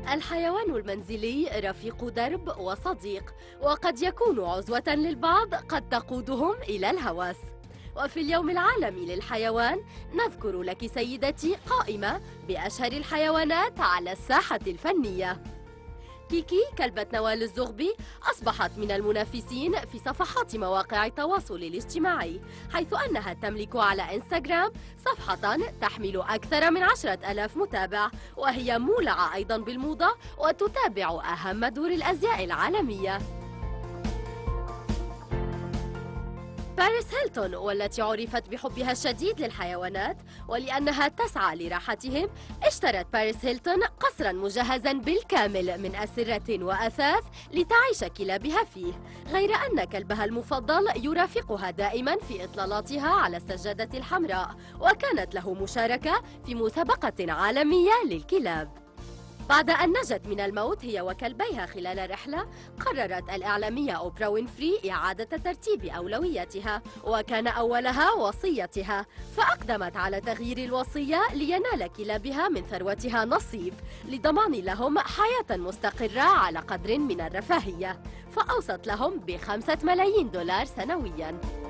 الحيوان المنزلي رفيق درب وصديق، وقد يكون عزوة للبعض قد تقودهم إلى الهوس. وفي اليوم العالمي للحيوان نذكر لك سيدتي قائمة بأشهر الحيوانات على الساحة الفنية. كيكي كلبة نوال الزغبي أصبحت من المنافسين في صفحات مواقع التواصل الاجتماعي، حيث أنها تملك على إنستغرام صفحة تحمل أكثر من 10,000 متابع، وهي مولعة أيضا بالموضة وتتابع أهم دور الأزياء العالمية. باريس هيلتون، والتي عرفت بحبها الشديد للحيوانات ولأنها تسعى لراحتهم، اشترت باريس هيلتون قصرا مجهزا بالكامل من أسرة وأثاث لتعيش كلابها فيه، غير أن كلبها المفضل يرافقها دائما في إطلالاتها على السجادة الحمراء، وكانت له مشاركة في مسابقة عالمية للكلاب. بعد أن نجت من الموت هي وكلبيها خلال رحلة، قررت الإعلامية أوبرا وينفري إعادة ترتيب أولوياتها، وكان أولها وصيتها، فأقدمت على تغيير الوصية لينال كلابها من ثروتها نصيب لضمان لهم حياة مستقرة على قدر من الرفاهية، فأوصت لهم ب5 ملايين دولار سنوياً.